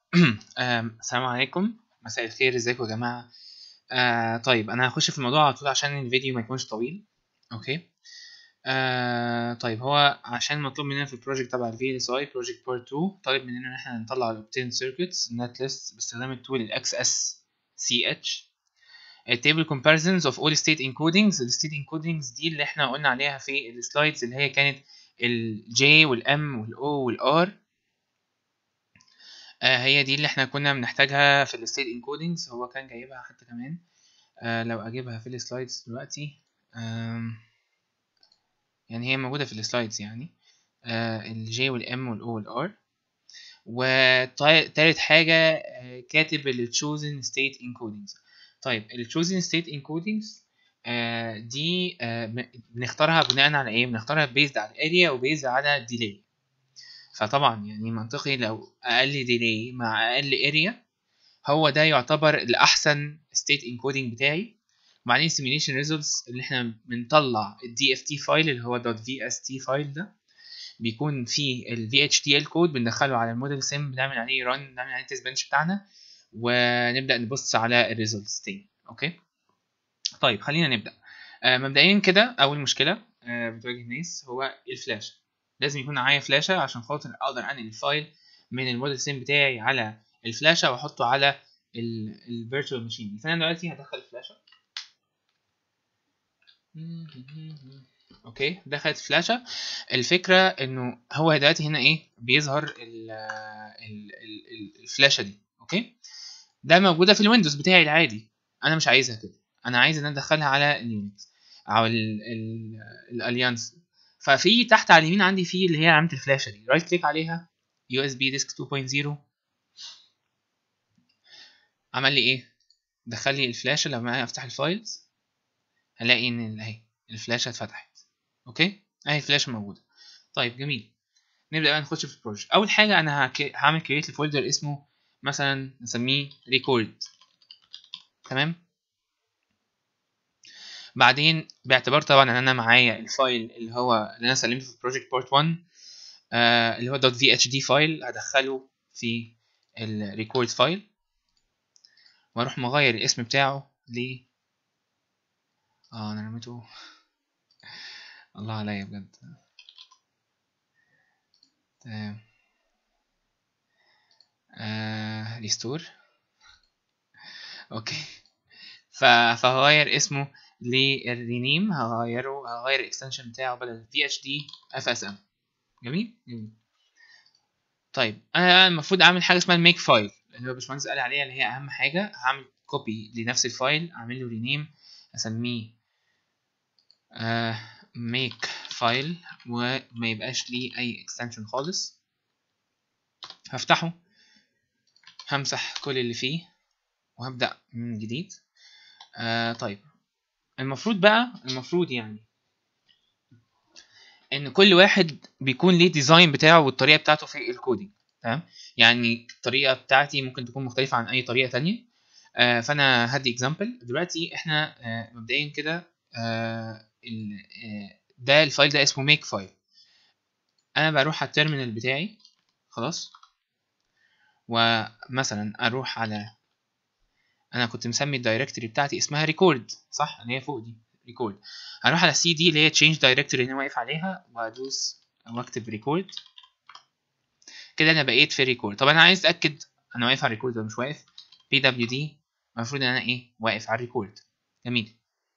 السلام عليكم، مساء الخير، ازيكم يا جماعة؟ طيب أنا هخش في الموضوع على طول عشان الفيديو ما يكونش طويل. أوكي. طيب هو عشان مطلوب مننا في البروجكت تبع ال VLSI بروجكت بارت 2 طالب مننا إن احنا نطلع ال Obtained Circuits Net List باستخدام التول ال XSCH. Table Comparisons of All State Encodings. ال State Encodings دي اللي احنا قلنا عليها في السلايدز اللي هي كانت ال J وال M وال O وال R. هي دي اللي احنا كنا بنحتاجها في الستيت انكودنجز. هو كان جايبها حتى كمان. لو اجيبها في السلايدز دلوقتي، يعني هي موجودة في السلايدز يعني الجي والام والاو والار. وتالت حاجة كاتب ال chosen state encodings. طيب ال chosen state encodings دي بنختارها بناء على ايه؟ بنختارها based على area و based على delay. فطبعا يعني منطقي لو اقل ديلي مع اقل اريا هو ده يعتبر الاحسن state encoding بتاعي. وبعدين simulation results اللي احنا بنطلع ال DFT فايل اللي هو .vst فايل ده بيكون فيه ال VHDL كود بندخله على الموديل سيم، بنعمل عليه run، بنعمل عليه تيست بنش بتاعنا ونبدا نبص على الريزلتس تاني. اوكي طيب خلينا نبدا. مبدئيا كده اول مشكله بتواجه الناس هو الفلاشه. لازم يكون معايا فلاشه عشان خاطر اقدر انقل الفايل من الموديل سيم بتاعي على الفلاشه واحطه على الفيرتشوال ماشين. فانا دلوقتي هدخل الفلاشه. اوكي دخلت فلاشه. الفكره انه هو دلوقتي هنا ايه بيظهر الفلاشه دي. اوكي ده موجوده في الويندوز بتاعي العادي. انا مش عايزها كده، انا عايز ان انا ادخلها على اليونكس او الاليانس. ففي تحت على اليمين عندي في اللي هي علامه الفلاشه دي، رايت كليك عليها يو اس بي ديسك 2.0. عمل لي ايه؟ دخل لي الفلاشه. لما افتح الفايلز هلاقي ان اهي الفلاشه اتفتحت. اوكي اهي الفلاشه موجوده. طيب جميل، نبدا بقى نخش في البروجكت. اول حاجه انا هعمل كريت لفولدر اسمه مثلا نسميه ريكورد. تمام. بعدين باعتبار طبعا ان انا معايا الفايل اللي هو اللي انا سلمته في بروجكت بارت 1 اللي هو .vhd فايل، هدخله في الريكورد فايل واروح مغير الاسم بتاعه ل انا رميته. الله عليا بجد. تمام. ريستور. اوكي فهغير اسمه للرينيم، هغير الاكستنشن بتاعه بدل VHD FSM. جميل جميل. طيب انا المفروض اعمل حاجه اسمها الميك فايل اللي هو باشمهندس قال عليها، اللي هي اهم حاجه. هعمل كوبي لنفس الفايل، اعمل له رينيم، اسميه ميك فايل وما يبقاش ليه اي اكستنشن خالص. هفتحه، همسح كل اللي فيه وهبدا من جديد. طيب المفروض يعني ان كل واحد بيكون ليه ديزاين بتاعه والطريقه بتاعته في الكودينج. تمام. يعني الطريقه بتاعتي ممكن تكون مختلفه عن اي طريقه تانية. فانا هدي اكزامبل دلوقتي. احنا مبدئيا كده ده الفايل ده اسمه ميك فايل. انا بروح على التيرمينال بتاعي خلاص، ومثلا اروح على، انا كنت مسمي الدايركتوري بتاعتي اسمها ريكورد صح اللي هي فوق دي ريكورد. هروح على سي دي اللي هي تشينج دايركتوري اللي انا واقف عليها وادوس واكتب ريكورد. كده انا بقيت في ريكورد. طب انا عايز اتاكد انا واقف على الريكورد ولا مش واقف. بي دبليو دي المفروض ان انا ايه واقف على الريكورد. جميل.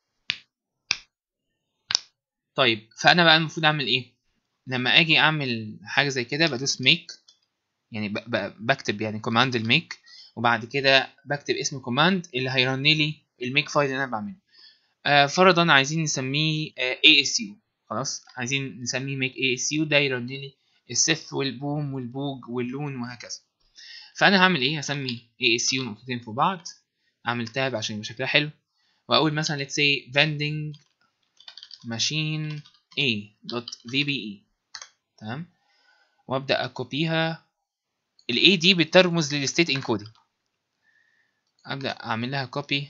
طيب فانا بقى المفروض اعمل ايه لما اجي اعمل حاجه زي كده؟ بدوس ميك، يعني بكتب يعني كوماند الميك، وبعد كده بكتب اسم الكوماند اللي هيرن لي الميك فايل اللي انا بعمله. فرضا عايزين نسميه ASU. خلاص عايزين نسميه ميك ASU، ده يرن لي السيف والبوم والبوج واللون وهكذا. فانا هعمل ايه؟ هسمي ASU نقطتين في بعض، اعمل تاب عشان يبقى شكلها حلو، واقول مثلا let's say vending machine a.vbe. تمام. وابدا اكوبيها. الاي دي بترمز للستيت انكودنج. ابدا اعمل لها كوبي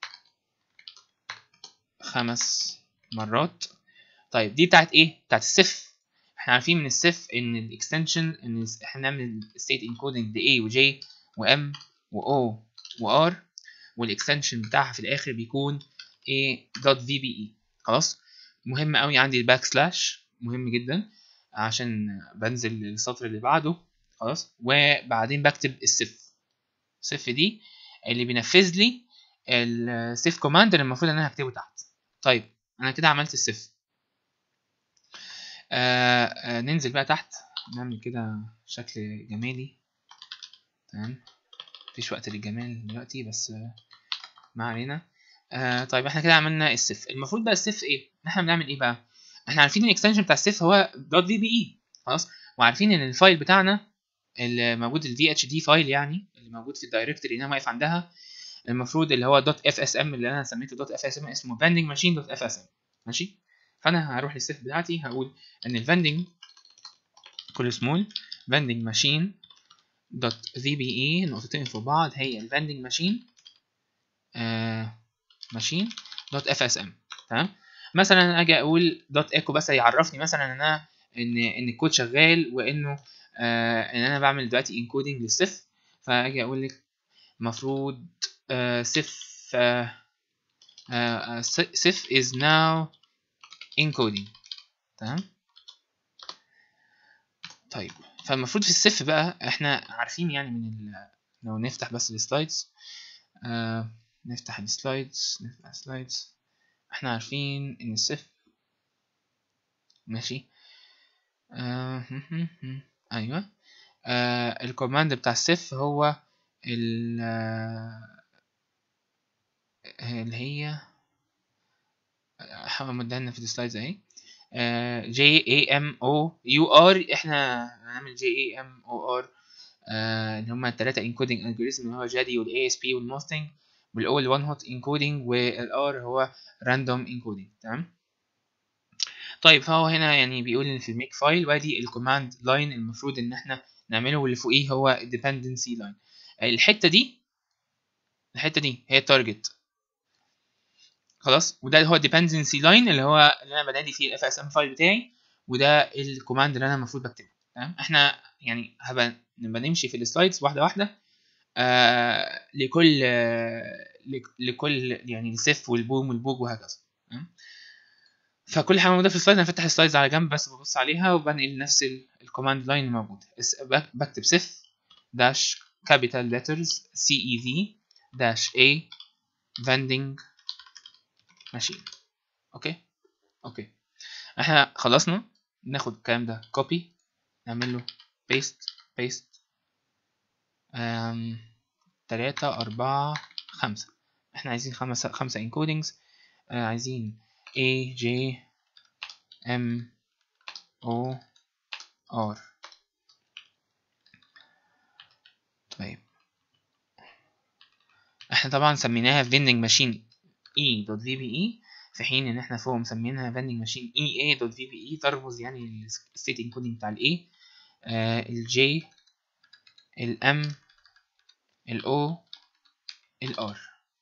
5 مرات. طيب دي بتاعت ايه؟ بتاعت السيف. احنا عارفين من السيف ان الاكستنشن ان احنا نعمل ستيت انكودنج ل A و J وام و وار، والاكستنشن بتاعها في الاخر بيكون a.vbe. خلاص. مهم قوي عندي الباك سلاش، مهم جدا عشان بنزل للسطر اللي بعده. خلاص. وبعدين بكتب السيف. السيف دي اللي بينفذ لي السيف كوماند اللي المفروض ان انا هكتبه تحت. طيب انا كده عملت السيف. ننزل بقى تحت نعمل كده شكل جمالي. تمام. مفيش وقت للجمال دلوقتي بس ما علينا. طيب احنا كده عملنا السيف. المفروض بقى السيف ايه؟ احنا بنعمل ايه بقى؟ احنا عارفين الاكستنشن بتاع السيف هو .vbe. خلاص. وعارفين ان الفايل بتاعنا اللي موجود ال VHD فايل يعني اللي موجود في الدايركتوري اللي انا واقف عندها، المفروض اللي هو .fsm اللي انا سميته .fsm اسمه vending machine.fsm. ماشي. فانا هروح للسيف بتاعتي هقول ان الفندنج كل سمول vending machine .vbe نقطتين فوق بعض هي الفندنج ماشين ماشين .fsm. تمام. مثلا اجي اقول .echo بس يعرفني مثلا ان انا ان الكود شغال وانه ان انا بعمل دلوقتي انكودنج للسيف. فاجي اقول لك المفروض سيف سيف is now encoding. تمام. طيب فالمفروض في السيف بقى احنا عارفين يعني من لو نفتح بس السلايدز نفتح السلايدز احنا عارفين ان السيف ماشي. ايوه. الكوماند بتاع السيف هو اللي هي هحاول امدها في السلايدز اهي. JAMOUR. احنا هنعمل JAMOR اللي هما التلاتة انكودنج الجوريزم اللي هو جادي والاي اس بي والماستنج، والاو الوان هوت انكودنج، والار هو راندوم انكودنج. تمام. طيب فهو هنا يعني بيقول ان في الميك فايل وادي الكوماند لاين المفروض ان احنا نعمله، واللي فوقيه هو الديبندنسي لاين. الحته دي هي التارجت. خلاص. وده اللي هو الديبندنسي لاين اللي هو اللي انا بنادي فيه الاف اس ام فايل بتاعي، وده الكوماند اللي انا المفروض بكتبه. تمام. احنا يعني نبقى نمشي في السلايدز واحده واحده لكل يعني السيف والبوم والبوج وهكذا. تمام. فكل حاجه موجوده في السلايد انا فاتح السلايدز على جنب بس ببص عليها وبنقل نفس الكوماند لاين الموجود. بكتب سيف داش كابيتال ليترز CEV داش A vending machine. اوكي. احنا خلصنا. ناخد الكلام ده كوبي نعمل له بيست 3 4 5. احنا عايزين خمسة انكودنجز. عايزين A J M O R. طيب احنا طبعا سميناها vending machine E.VBE في حين ان احنا فوق مسمينها vending machine EA.VBE ترمز يعني للستيت انكودنج بتاع الاي الجي الام الاو الار.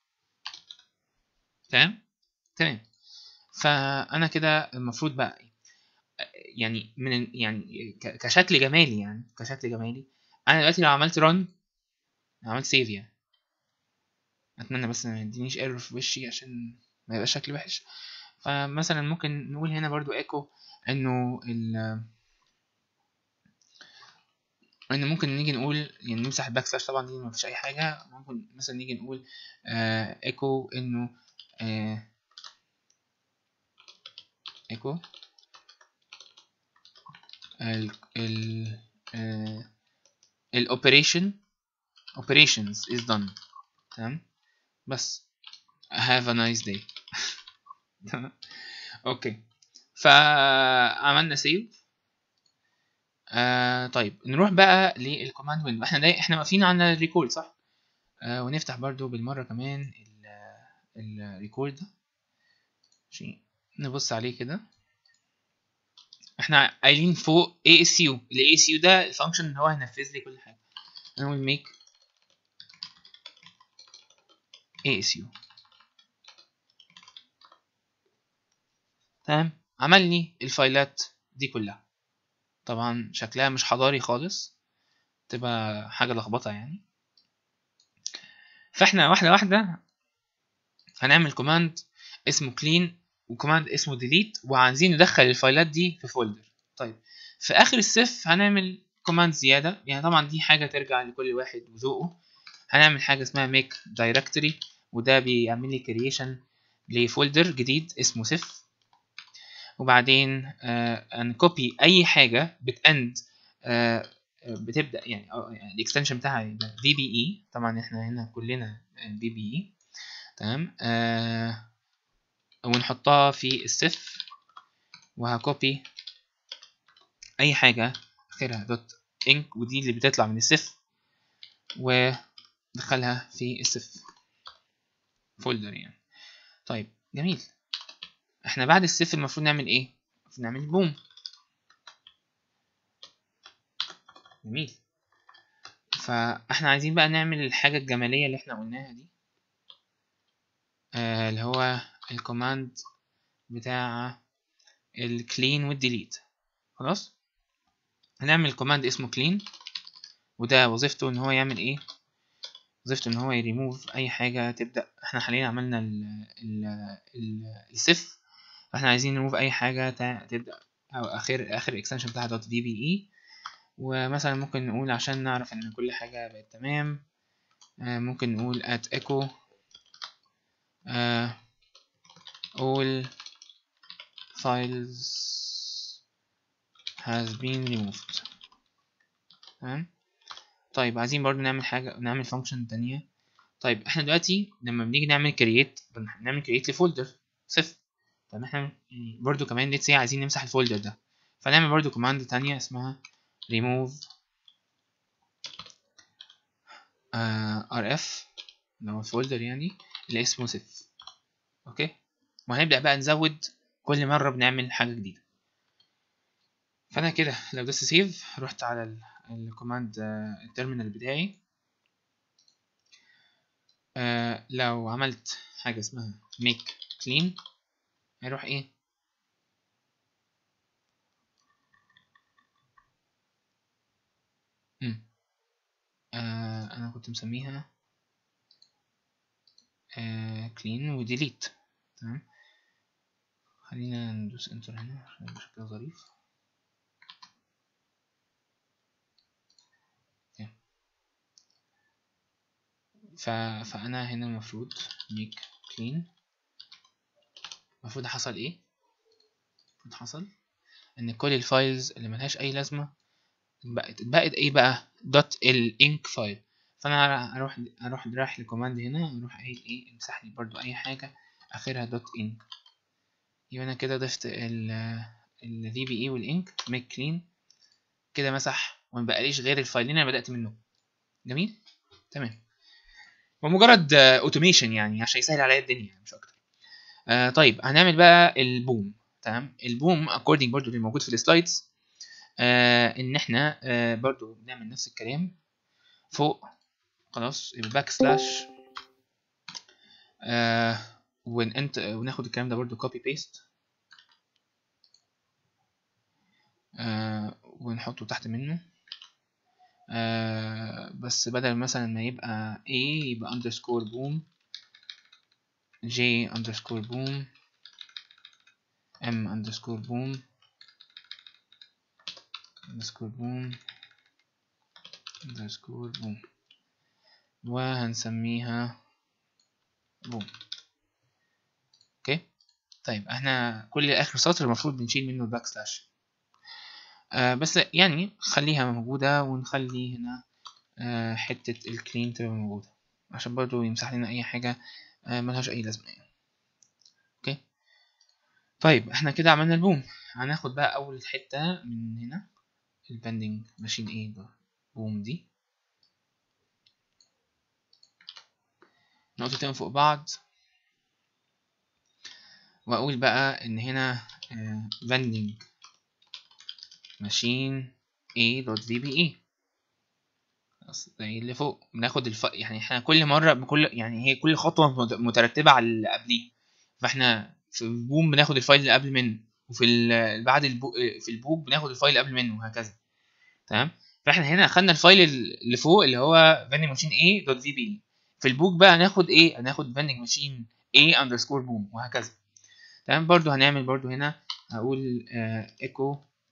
تمام. فانا كده المفروض بقى يعني يعني كشكل جمالي انا دلوقتي لو عملت رن عملت سيف يعني اتمنى بس ما يدينيش ايرور في وشي عشان ما يبقاش شكلي وحش. فمثلا ممكن نقول هنا برضو ايكو انه ممكن نيجي نقول يعني نمسح الباك سلاش طبعا دي ما فيش اي حاجه. ممكن مثلا نيجي نقول ايكو انه ايكو الاوبريشن operations is done. تمام. بس have a nice day. اوكي. فعملنا سيف. طيب نروح بقى للكوماند ويندو. احنا واقفين على الريكورد صح؟ ونفتح برضو بالمره كمان الريكورد ده عشان نبص عليه كده. احنا قايلين فوق ASU. ال ASU ده الفانكشن اللي هو هينفذ لي كل حاجه. نقول make ASU. تمام. عمل لي الفايلات دي كلها. طبعا شكلها مش حضاري خالص، تبقى حاجه لخبطه يعني. فاحنا واحده واحده هنعمل كوماند اسمه clean وكوماند اسمه delete، وعايزين ندخل الفايلات دي في فولدر. طيب في اخر السيف هنعمل كوماند زياده، يعني طبعا دي حاجه ترجع لكل واحد وذوقه. هنعمل حاجه اسمها make directory، وده بيعمل لي creation لفولدر جديد اسمه سيف. وبعدين هنكوبي اي حاجه بتاند بتبدا يعني الاكستنشن بتاعها يبقى VBE. طبعا احنا هنا كلنا VBE تمام. ونحطها في السيف، وهكوبي اي حاجه اخرها دوت انك، ودي اللي بتطلع من السيف، ودخلها في السيف فولدر يعني. طيب جميل. احنا بعد السيف المفروض نعمل ايه؟ المفروض نعمل بوم. جميل. فاحنا عايزين بقى نعمل الحاجه الجماليه اللي احنا قلناها دي، اللي هو الكوماند بتاع الكلين والديليت. خلاص هنعمل كوماند اسمه clean، وده وظيفته ان هو يعمل ايه؟ وظيفته ان هو يريموف اي حاجه تبدا. احنا حاليا عملنا السيف، فاحنا عايزين نريموف اي حاجه تبدا او اخر الاكستنشن بتاعها دوت VBE. ومثلا ممكن نقول عشان نعرف ان كل حاجه بقت تمام، ممكن نقول at echo all files has been removed. تمام. طيب عايزين برضو نعمل حاجه، نعمل فانكشن تانية. طيب احنا دلوقتي لما بنيجي نعمل كرييت بنعمل كرييت لفولدر صفر. طب احنا برضو كمان ليتس عايزين نمسح الفولدر ده، فنعمل برضو كوماند تانية اسمها remove rf اللي هو الفولدر يعني اللي اسمه صفر. اوكي. وهنبدأ بقى نزود كل مرة بنعمل حاجة جديدة. فانا كده لو دوست سيف رحت على الكوماند التيرمينال بتاعي. لو عملت حاجة اسمها make clean هيروح ايه؟ انا كنت مسميها clean وديليت. تمام. خلينا ندوس انتر هنا عشان يبقى شكلها ظريف. فانا هنا المفروض make clean. المفروض حصل ايه؟ المفروض حصل ان كل الفايلز اللي ملهاش اي لازمه بقت ايه بقى؟ دوت الانك فايل. فانا اروح رايح للكوماند هنا، اروح قايل ايه؟ امسح لي برضو اي حاجه اخرها دوت انك. يبقى انا كده ضفت ال VBE والانك make clean كده، مسح ومبقاليش غير الفايلين اللي بدأت منه. جميل. تمام. ومجرد اوتوميشن يعني عشان يسهل عليا الدنيا مش اكتر. طيب هنعمل بقى البوم. تمام. البوم according برضو اللي موجود في السلايدز ان احنا برضو بنعمل نفس الكلام فوق. خلاص يبقى باك سلاش وناخد الكلام ده برضو كوبي بيست ونحطه تحت منه. بس بدل مثلا ما يبقى A يبقى underscore boom J underscore boom M underscore boom underscore boom underscore boom، وهنسميها boom. اوكي. طيب احنا كل اخر سطر المفروض بنشيل منه الباك سلاش، بس يعني خليها موجودة، ونخلي هنا حتة الكلين تبقى موجودة عشان برضو يمسح لنا اي حاجة ملهاش اي لازمة يعني. اوكي. طيب احنا كده عملنا البوم. هناخد بقى اول حتة من هنا البندنج ماشين ايه بوم دي، نقطتين فوق بعض، واقول بقى ان هنا vending machine a.vbe. زي اللي فوق بناخد يعني احنا كل مره بكل يعني هي كل خطوه مترتبه على اللي قبليه. فاحنا في البوم بناخد الفايل اللي قبل منه، وفي بعد في البوك بناخد الفايل اللي قبل منه وهكذا. تمام. فاحنا هنا اخدنا الفايل اللي فوق اللي هو vending machine a.vbe. في البوك بقى هناخد ايه؟ هناخد vending machine a underscore boom وهكذا. تمام. برضو هنعمل برضو هنا هقول echo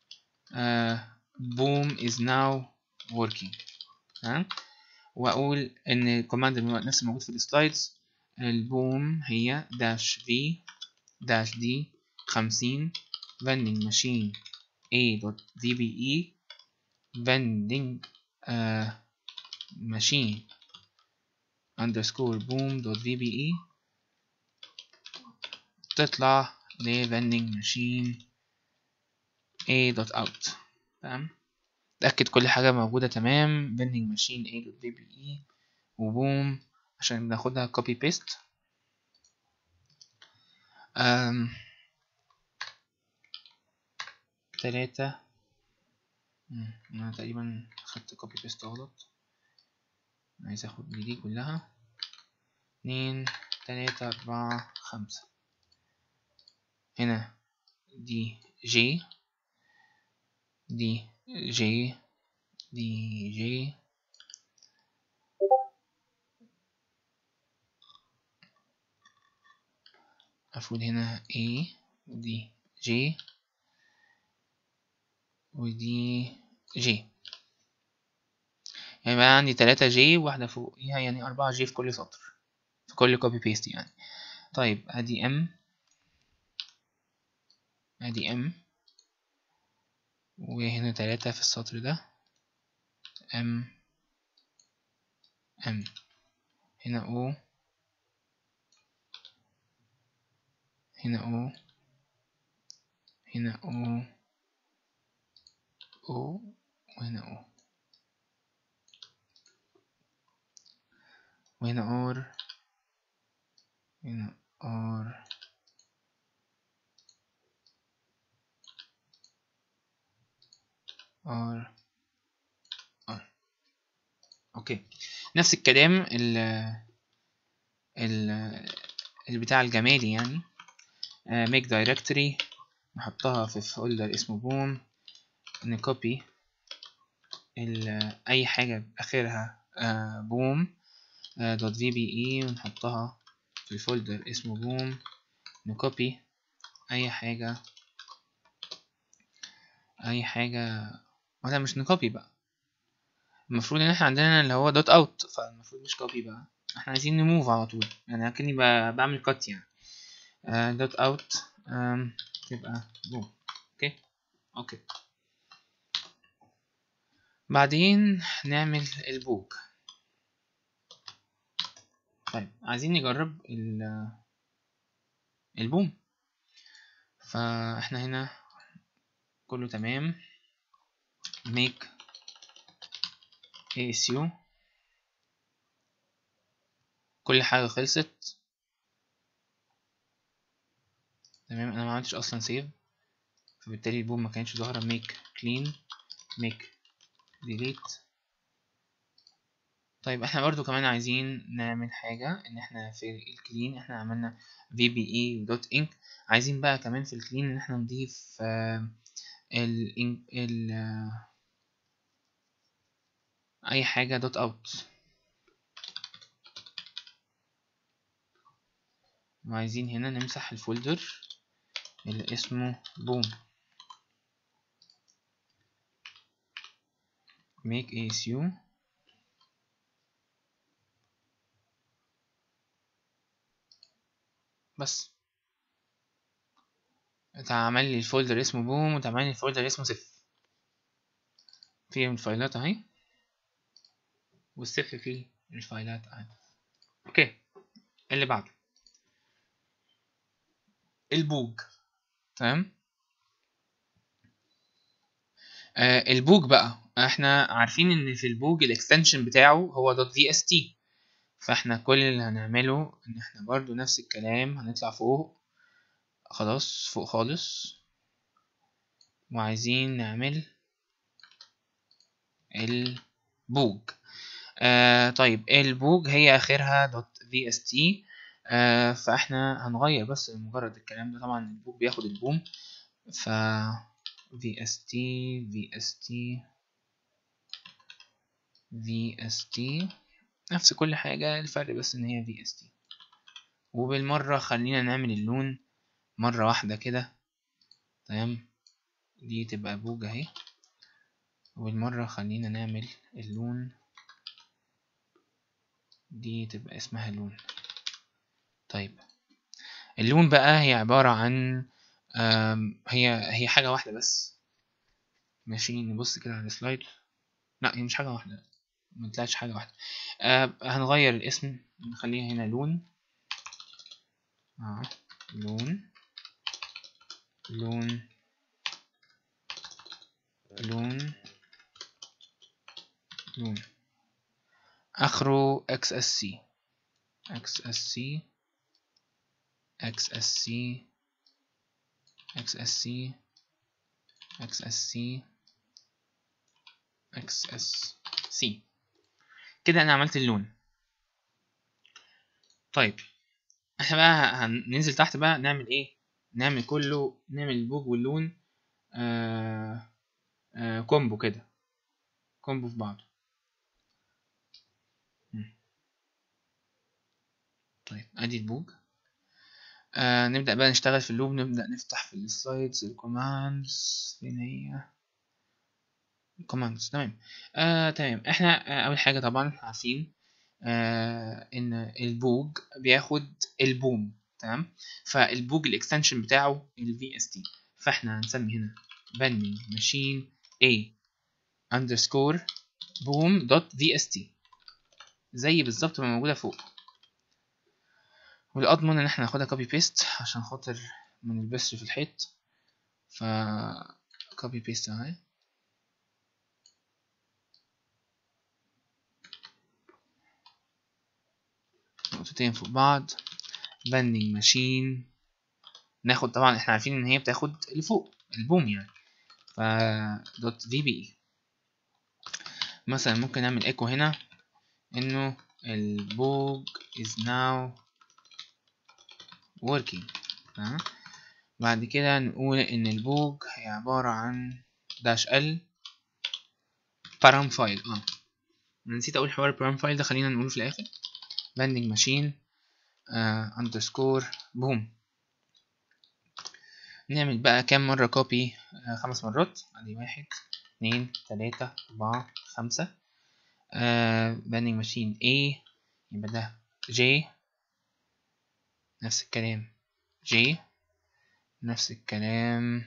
boom is now working. تمام. واقول ان الكوماند نفس الموجود في السلايدز، البوم هي dash v dash d 50 vending machine a.vbe vending machine underscore boom.vbe تطلع ل vending machine a.out. تمام. تأكد كل حاجة موجودة تمام. vending machine a.vbe وبوم عشان ناخدها copy paste. تلاتة. أنا تقريبا خدت copy paste غلط، عايز اخد دي كلها. 2 3 4 5. هنا دي جي دي جي دي جي المفروض هنا A ودي جي ودي جي، يعني بقى عندي 3 جي واحدة فوقيها، يعني 4 جي في كل سطر في كل كوبي بيست يعني. طيب ادي ام ادي ام وهنا 3 في السطر ده ام ام. هنا او هنا او هنا او او وهنا او وهنا اور هنا اور اور اور. اوكي. نفس الكلام البتاع الجمالي يعني. make directory نحطها في فولدر اسمه boom، نكوبي اي حاجة اخرها boom .vbe ونحطها في الفولدر اسمه boom، نكوبي اي حاجة ولا مش نكوبي بقى، المفروض ان احنا عندنا اللي هو دوت اوت، فالمفروض مش كوبي بقى، احنا عايزين نموف على طول، يعني اكني بعمل كات يعني. دوت اوت تبقى بوم. اوكي. بعدين نعمل البوك. طيب عايزين نجرب البوم، فاحنا هنا كله تمام. make ASU كل حاجة خلصت تمام. انا ما عملتش اصلا سيف، فبالتالي البوم ما كانتش ظاهرة. make clean make delete. طيب احنا برضو كمان عايزين نعمل حاجة، ان احنا في الكلين احنا عملنا vbe.inc، عايزين بقى كمان في الكلين ان احنا نضيف اي حاجة دوت اوت، وعايزين هنا نمسح الفولدر اللي اسمه بوم. make ASU بس اتعمل لي الفولدر اسمه بوم واتعمل لي الفولدر اسمه سيف، فيه الفايلات اهي والسيف فيه الفايلات اهي. اوكي. اللي بعده البوج. تمام. البوج بقى احنا عارفين ان في البوج الاكستنشن بتاعه هو .vst، فاحنا كل اللي هنعمله ان احنا برضو نفس الكلام، هنطلع فوق خلاص فوق خالص وعايزين نعمل البوج. طيب البوج هي اخرها .vst، فاحنا هنغير بس مجرد الكلام ده. طبعا البوج بياخد البوم، ف vst vst vst نفس كل حاجة، الفرق بس ان هي VST. وبالمرة خلينا نعمل اللون مرة واحدة كده، تمام. دي تبقى بوج اهي، وبالمرة خلينا نعمل اللون، دي تبقى اسمها لون. طيب اللون بقى هي عبارة عن هي حاجة واحدة بس. ماشي، نبص كده على السلايد. لا هي مش حاجة واحدة، ما طلعتش حاجة واحدة. هنغير الاسم، نخليها هنا لون. لون لون لون لون اخره XSC XSC XSC XSC XSC XSC. كده انا عملت اللون. طيب احنا بقى هننزل تحت بقى نعمل ايه؟ نعمل كله، نعمل البوج واللون كومبو كده، كومبو في بعض. طيب ادي البوج. نبدأ بقى نشتغل في اللوب، نبدأ نفتح في السلايدز الكوماندز. فين هي الكوماندز؟ تمام. تمام. احنا اول حاجة طبعا عارفين ان البوج بياخد البوم، تمام. فالبوج الاكستنشن بتاعه VST، فاحنا هنسمي هنا vending machine a underscore boom dot VST زي بالظبط ما موجودة فوق. والأضمن إن احنا ناخدها كوبي بيست عشان خاطر منلبسش في الحيط. ف كوبي بيست اهي، نقطتين فوق بعض. vending machine ناخد، طبعا احنا عارفين ان هي بتاخد اللي فوق البوم يعني، ف دوت VBE. مثلا ممكن نعمل ايكو هنا انه البوج is now working. بعد كده نقول ان البوج هي عبارة عن داش ال param فايل. نسيت اقول حوار param فايل ده، خلينا نقوله في الاخر. vending machine underscore boom. نعمل بقى كام مرة كوبي؟ 5 مرات. ادي 1 2 3 4 5. vending machine A يبقى ده J، نفس الكلام J، نفس الكلام.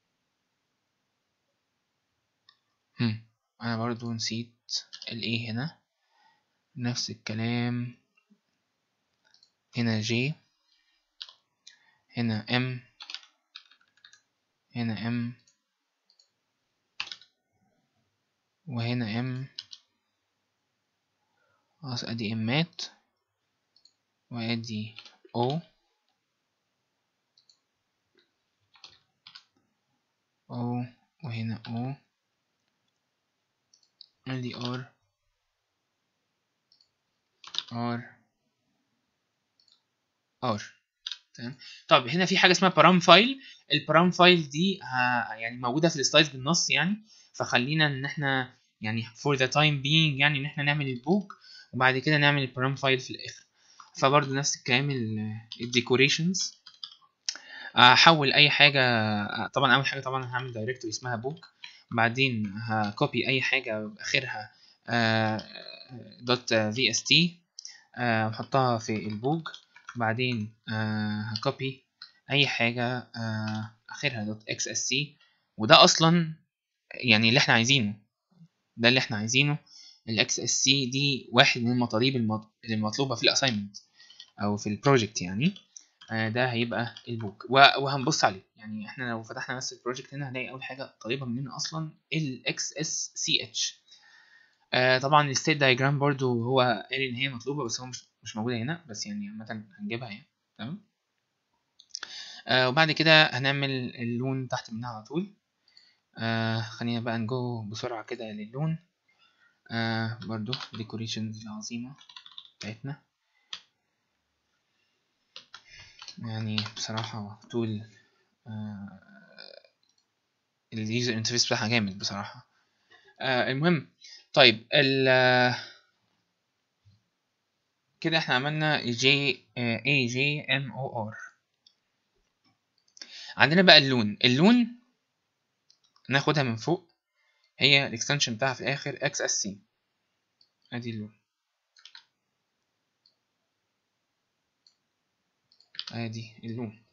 انا برضو نسيت ال A هنا، نفس الكلام هنا J، هنا M، هنا M، وهنا M. خلاص ادي امات، وادي O O، وهنا O، ادي R R R. تمام. طب هنا في حاجه اسمها بارام فايل. البارام فايل دي يعني موجوده في السلايدز بالنص يعني، فخلينا ان احنا يعني for the time being يعني ان احنا نعمل البوك وبعد كده نعمل البارام فايل في الاخر. فبرضه نفس الكلام الديكوريشنز. احول اي حاجه. طبعا اول حاجه طبعا هعمل دايركتوري اسمها بوك، بعدين هكوبي اي حاجه اخرها دوت VST واحطها في البوج. بعدين هكوبي اي حاجه اخرها دوت XSC، وده اصلا يعني اللي احنا عايزينه، ده اللي احنا عايزينه. الاكس اس سي دي واحد من المطالب المطلوبه في الاساينمنت او في البروجكت يعني. ده هيبقى البوك وهنبص عليه يعني. احنا لو فتحنا بس البروجكت هنا هنلاقي اول حاجه طالبه مننا اصلا الاكس اس سي اتش. طبعا الستيت دايجرام برضو هو قال ان هي مطلوبه، بس هو مش موجوده هنا، بس يعني عامه هنجيبها يعني. تمام. وبعد كده هنعمل اللون تحت منها على طول. خلينا بقى نجو بسرعه كده للون. برضو الديكوريشنز العظيمه بتاعتنا يعني بصراحه طول اليوزر انترفيس بتاعها جامد بصراحه. المهم طيب كده احنا عملنا جي اي جي ام او ار. عندنا بقى اللون ناخدها من فوق، هي الاكستنشن بتاعها في الاخر اكس اس سي. ادي اللون، ادي اللون.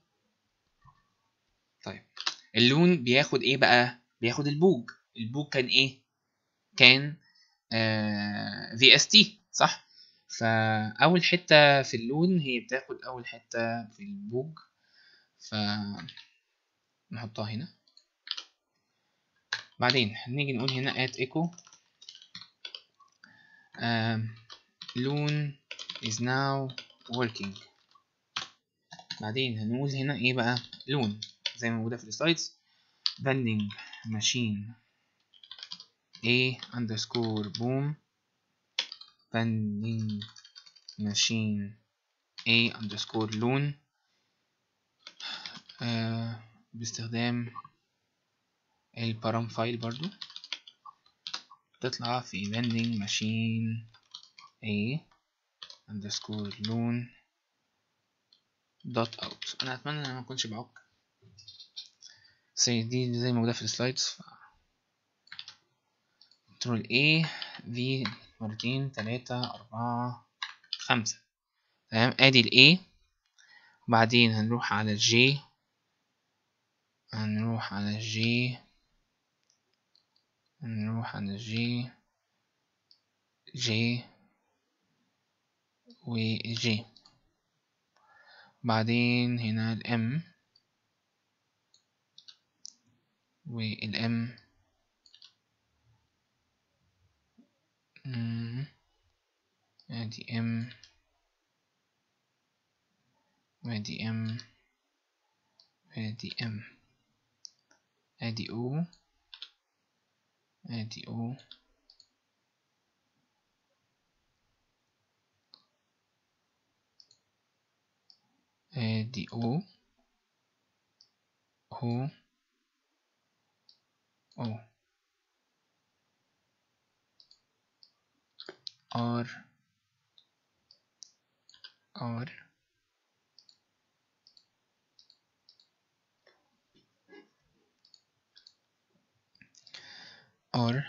طيب اللون بياخد ايه بقى؟ بياخد البوج. البوج كان ايه؟ كان في اس تي، صح؟ فاول حته في اللون هي بتاخد اول حته في البوج، فنحطها هنا. بعدين هنيجي نقول هنا at echo loon is now working. بعدين هنقول هنا ايه بقى؟ لون زي ما موجوده في السلايدز، vending machine a underscore boom vending machine a underscore loon باستخدام البارام فايل برضو تطلع في vending machine a underscore loon dot out. انا اتمنى ان ما اكونش بعك، دي زي ما موجوده في السلايدز. كنترول A في مرتين 3 4 5. تمام، ادي ال A. وبعدين هنروح على ال J، هنروح على ال J، هنروح على ال J J و J. بعدين هنا ال M وال M. ادي M وادي M وادي M. ادي O ادي O ادي O O O R R R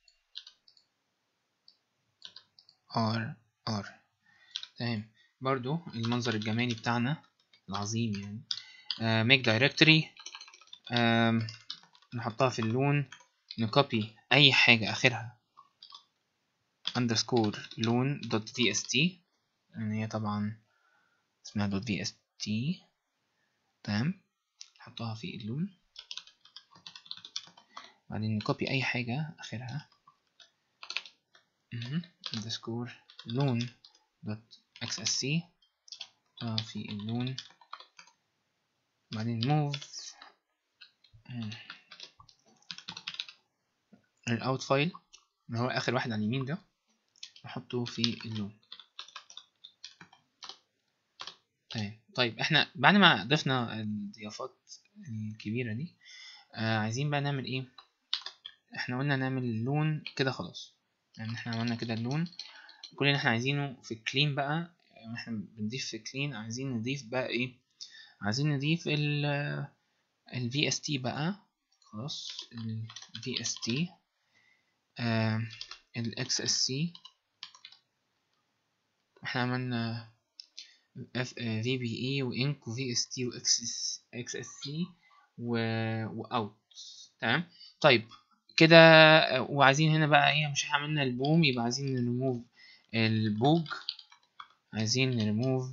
R R. تمام، برضو المنظر الجمالي بتاعنا العظيم يعني. make directory، نحطها في اللون، نكوبي اي حاجة اخرها underscore loon dot vst، يعني هي طبعا اسمها dot vst. تمام، نحطها في اللون. بعدين نكوبي اي حاجة اخرها underscore loon dot xsc في اللون. بعدين move الاوت فايل اللي هو اخر واحد على اليمين ده، نحطه في اللون. تمام. طيب احنا بعد ما ضفنا الضيافات الكبيرة دي، عايزين بقى نعمل ايه؟ احنا قلنا نعمل اللون كده خلاص، يعني احنا عملنا كده اللون. كل اللي احنا عايزينه في كلين بقى، يعني احنا بنضيف في كلين، عايزين نضيف بقى ايه؟ عايزين نضيف ال VST بقى. خلاص ال VST ال XSC. احنا عملنا VBE وإنك و VST و XSC و OUT. تمام. طيب كده، وعايزين هنا بقى ايه؟ مش احنا عملنا البوم، يبقى عايزين نريموف البوج، عايزين نريموف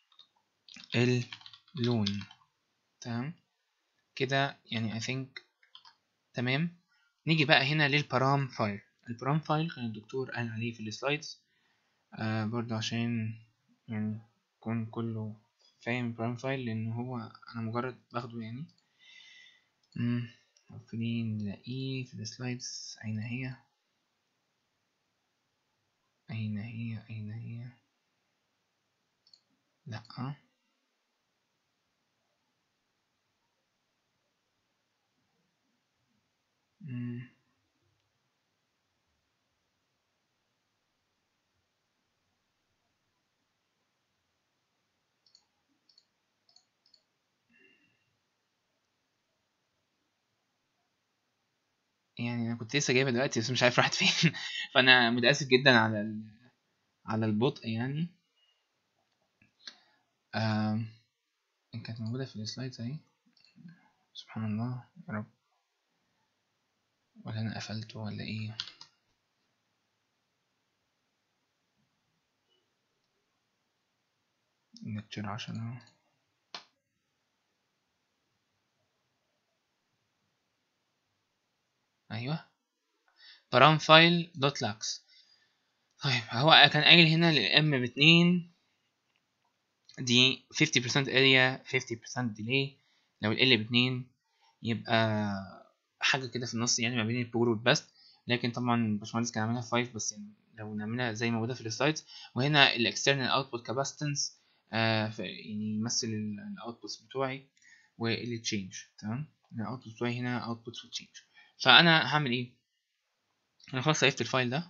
اللون. تمام كده يعني I think تمام. نيجي بقى هنا للبارام فايل. البارام فايل كان الدكتور قال عليه في السلايدز، برضه عشان يعني يكون كله فاهم البارام فايل، لان هو انا مجرد باخده يعني. المفروضين نلاقيه في السلايدز. أين هي؟ أين هي؟ أين هي؟ لأ. يعني انا كنت لسه جايبها دلوقتي بس مش عارف راحت فين. فانا متاسف جدا على البطء يعني. آم، كانت موجوده في السلايدز اهي. سبحان الله يا رب، ولا انا قفلته ولا ايه؟ ليكتشر 10. ايوه، param file دوت لاكس. طيب هو كان قايل هنا للام ب2 دي 50% area 50% delay. لو ال ب2 يبقى حاجه كده في النص يعني ما بين البور والباست. لكن طبعا الباشمهندس كان عاملها 5 بس، يعني لو نعملها زي ما موجوده في السلايدز. وهنا الاكسترنال اوتبوت كاباستنس يعني يمثل الاوتبوتس بتوعي والتشينج. تمام، الاوتبوت بتوعي هنا اوتبوت والتشينج. فانا هعمل ايه؟ انا خلاص سيفت الفايل ده.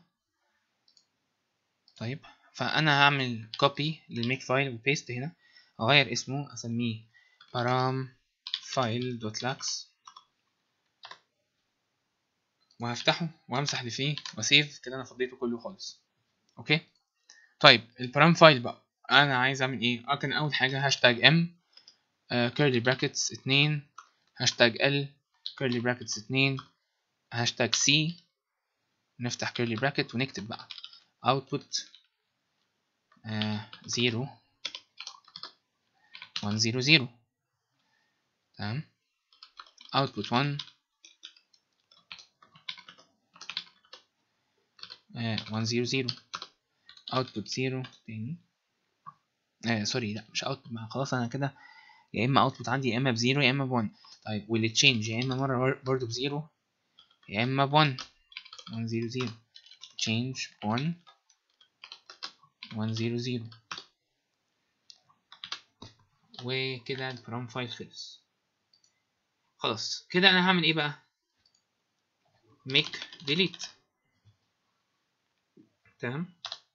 طيب فانا هعمل كوبي للميك فايل وبيست هنا، اغير اسمه اسميه param file دوت لاكس، وهفتحه وهمسح اللي فيه وسيف كده. انا فضيته كله خالص. اوكي. طيب البارام فايل بقى انا عايز اعمل ايه؟ كان اول حاجه هاشتاج ام كيرلي براكتس 2 هاشتاج ال كيرلي براكتس 2 هاشتاج سي، نفتح كيرلي براكت ونكتب بقى output 0 1 0 0. تمام، output 1 1 0 0 output 0 تاني. سوري لا مش output، خلاص انا كده يا اما output عندي يا اما بزيرو يا اما ب1. طيب والتشينج يا اما مره برضو بزيرو يا اما ب1 1 0 0 change 1 1 0 0. وكده البرام فايل خلص. خلاص كده انا هعمل ايه بقى؟ make delete. تمام،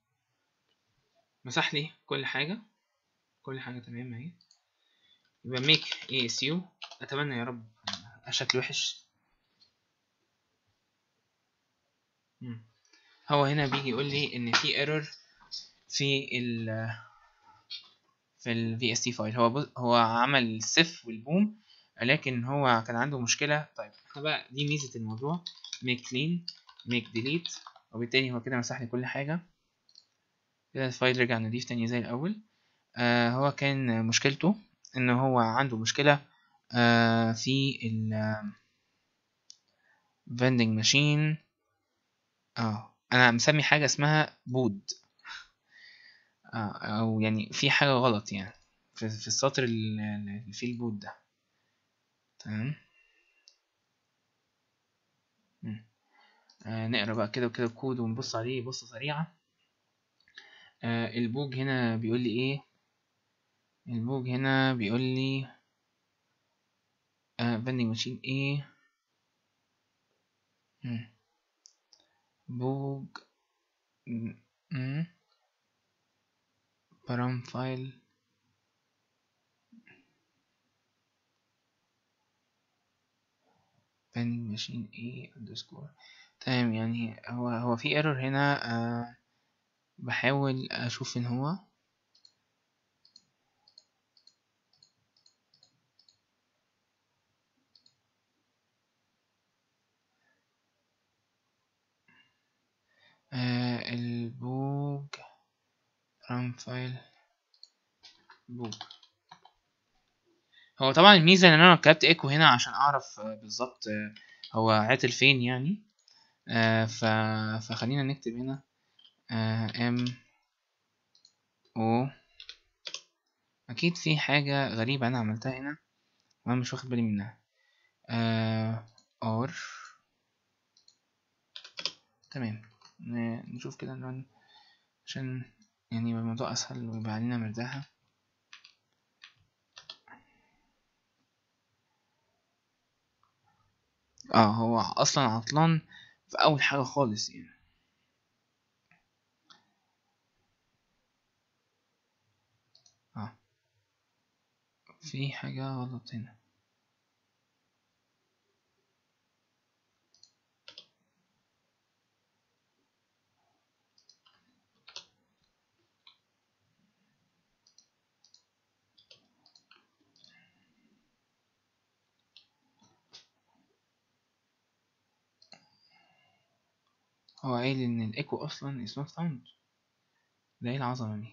مسح لي كل حاجه، كل حاجه تمام اهي. يبقى make asu. اتمنى يا رب شكل وحش. هو هنا بيجي يقول لي ان في ايرور في ال VST فايل. هو عمل السيف والبوم لكن هو كان عنده مشكلة. طيب احنا بقى دي ميزة الموضوع، make clean make delete، وبالتالي هو كده مسح لي كل حاجة. كده الفايل رجع نضيف تاني زي الأول. هو كان مشكلته إن هو عنده مشكلة في ال vending machine. أنا مسمي حاجة اسمها بود، أو يعني في حاجة غلط يعني في السطر اللي فيه البود ده. تمام. نقرا بقى كده وكده الكود ونبص عليه بصة سريعة. البوج هنا بيقول لي ايه؟ البوج هنا بيقول لي vending ماشين ايه؟ بوج param file vending ماشين ايه underscore. تمام، يعني هو في ايرور هنا. بحاول اشوف ان هو البوج param file بوج. هو طبعا الميزة ان انا كتبت ايكو هنا عشان اعرف بالظبط هو عاتل فين يعني. فخلينا نكتب هنا ام او. اكيد في حاجة غريبة انا عملتها هنا وانا مش واخد بالي منها. ار. تمام، نشوف كده نرن عشان يعني يبقى الموضوع اسهل ويبقى علينا مرتاحة. هو اصلا عطلان في اول حاجة خالص يعني. في حاجة غلط هنا. هو قايل ان الايكو اصلا is not found. ده ايه العظمه دي؟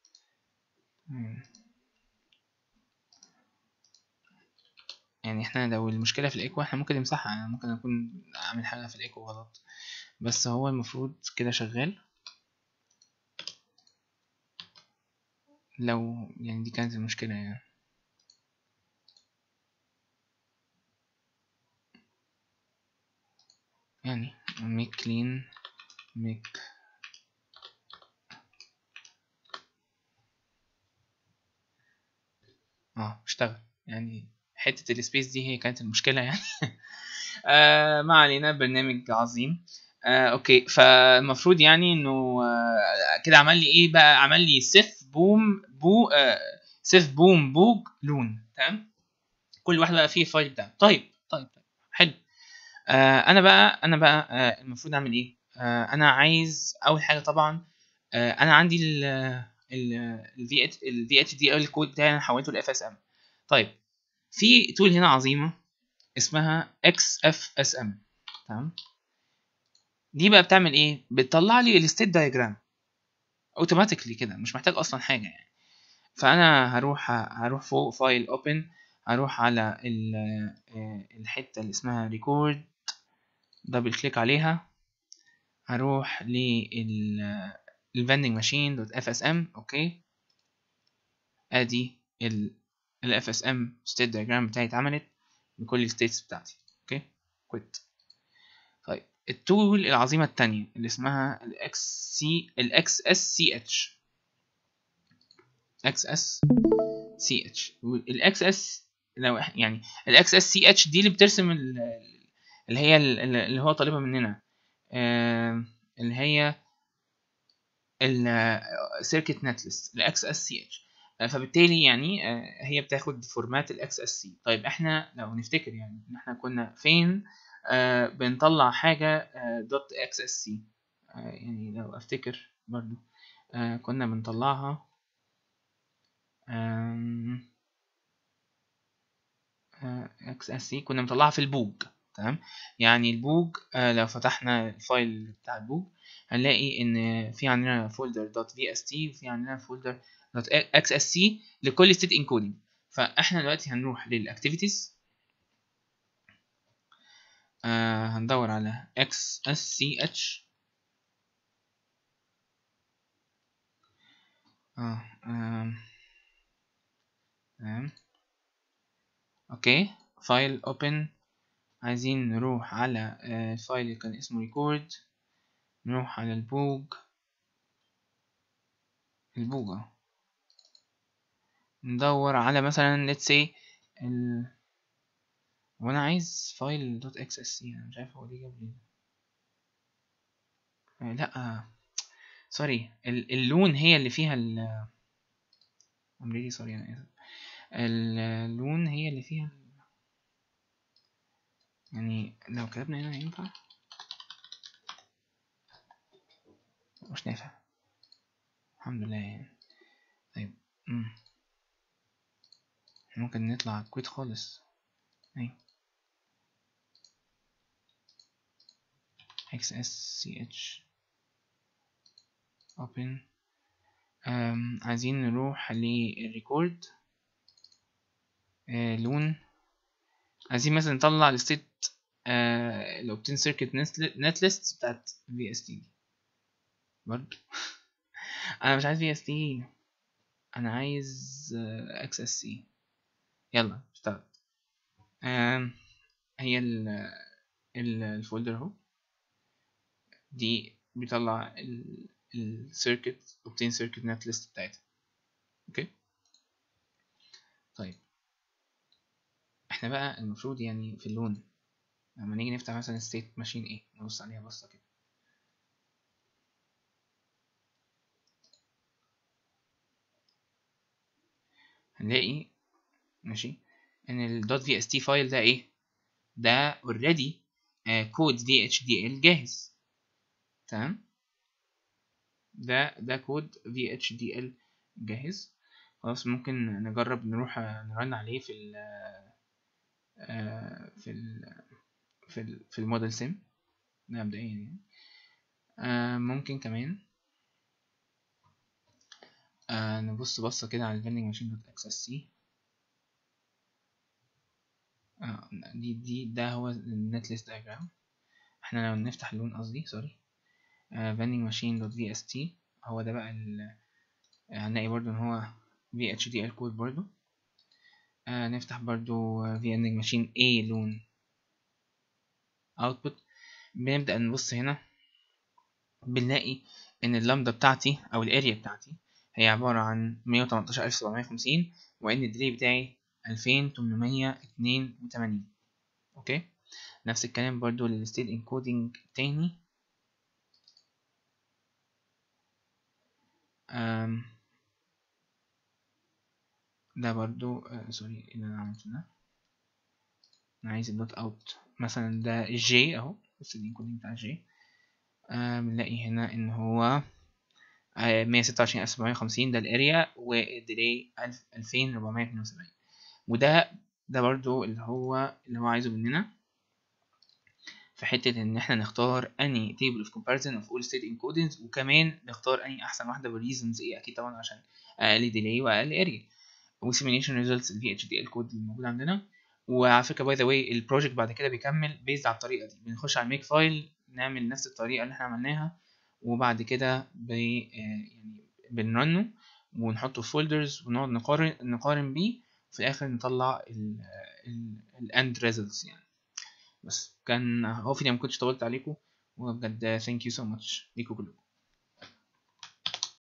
يعني احنا لو المشكله في الايكو احنا ممكن نمسحها، انا ممكن اكون اعمل حاجه في الايكو غلط، بس هو المفروض كده شغال. لو يعني دي كانت المشكله يعني make clean make اشتغل. يعني حتة السبيس دي هي كانت المشكلة يعني. ما علينا، برنامج عظيم. اوكي، فالمفروض يعني انه كده عمل لي ايه بقى؟ عمل لي سيف بوم بو سيف بوم بوج لون. تمام، كل واحد بقى فيه فايل بتاعه. طيب حلو. انا بقى المفروض اعمل ايه؟ انا عايز اول حاجه طبعا، انا عندي الفي اتش دي ال كود بتاعي انا حولته لاف اس ام. طيب، في تول هنا عظيمه اسمها اكس اف اس ام. تمام، دي بقى بتعمل ايه؟ بتطلع لي الستيت دايجرام اوتوماتيكلي كده، مش محتاج اصلا حاجه يعني. فانا هروح فوق فايل اوبن، هروح على الحته اللي اسمها ريكورد، دبل كليك عليها، هروح لل الفندنج ماشين دوت اف اس ام. اوكي، ادي الاف اس ام ستيت دايجرام بتاعي اتعملت بكل الستيتس بتاعتي. اوكي، كويت. طيب، التول العظيمه الثانيه اللي اسمها الاكس اس سي اتش. اكس اس سي اتش، الاكس اس لو يعني الاكس اس سي اتش دي اللي بترسم اللي هي اللي هو طالبها مننا، اللي هي السيركت نت ليست الاكس اس سي اتش. فبالتالي يعني هي بتاخد فورمات الاكس اس سي. طيب احنا لو نفتكر يعني ان احنا كنا فين بنطلع حاجه دوت اكس اس سي، يعني لو افتكر برضو كنا بنطلعها اكس اس سي، كنا بنطلعها في البوج. تمام، يعني البوج لو فتحنا الفايل بتاع البوج هنلاقي ان في عندنا فولدر دوت في اس تي وفي عندنا فولدر دوت اكس اس سي لكل ستيت انكودنج. فاحنا دلوقتي هنروح للاكتيفيتيز، هندور على اكس اس سي اتش. تمام، اوكي، فايل اوبن، عايزين نروح على الفايل اللي كان اسمه ريكورد، نروح على البوج ندور على مثلا let's say وانا عايز فايل دوت اكس اس سي، انا مش عارف هو ليه جاب لي لا سوري، اللون هي اللي فيها I'm really sorry، انا اسف. اللون هي اللي فيها يعني لو كتبنا هنا ينفع؟ مش نافع، الحمد لله يعني. طيب ممكن نطلع كويت خالص. ايوه، XSCH open. عايزين نروح للريكورد، لون، عايزين مثلا نطلع الستيت الاوبتين سيركت نت ليست بتاعت في اس تي برضه. انا مش عايز في اس تي، انا عايز اكس اس سي. يلا اشتغل. هي الفولدر اهو، دي بيطلع السيركت اوبتين سيركت نت ليست بتاعتها. اوكي، طيب احنا بقى المفروض يعني في اللون لما نيجي نفتح مثلا ستيت ماشين ايه، نبص عليها بصه كده، هنلاقي ماشي ان ال .vst فايل ده ايه؟ ده اوريدي كود VHDL جاهز. تمام، ده كود VHDL جاهز. خلاص، ممكن نجرب نروح نرن عليه في ال في ال في الموديل سيم ده مبدئيا يعني. ممكن كمان نبص بصة كده على vending machine دوت xsc. ده هو النت ليست diagram. احنا لو نفتح اللون قصدي سوري vending machine دوت vst، هو ده بقى هنلاقي برضو ان هو vhdl كود برضو. نفتح برضو vending machine a لون output. بنبدأ نبص هنا بنلاقي ان اللامدا بتاعتي او الاريا بتاعتي هي عبارة عن 118750 وان الديلي بتاعي 2882. اوكي، نفس الكلام برضو للستيت انكودنج تاني. ده برضو سوري اللي انا عملته ده، انا عايز الدوت اوت مثلا ده الجي اهو، بس الانكودنج بتاع الجي. بنلاقي هنا ان هو 126750 ده الاريا، والديلي 2472. وده برضو اللي هو عايزه مننا في حتة ان احنا نختار اني table of comparison of all state encodings، وكمان نختار اني احسن واحدة بالreasons ايه، اكيد طبعا عشان اقل delay واقل area، وsimulation results ال VHDL كود اللي موجود عندنا. وعلى فكرة باي ذا واي البروجكت بعد كده بيكمل بيزد على الطريقة دي، بنخش على الميك فايل نعمل نفس الطريقة اللي احنا عملناها، وبعد كده يعني بنرنه ونحطه في فولدرز ونقعد نقارن بيه، وفي الاخر نطلع ال end results يعني. بس كان هوفي ما كنتش طولت عليكم، وبجد thank you so much ليكم كلكم.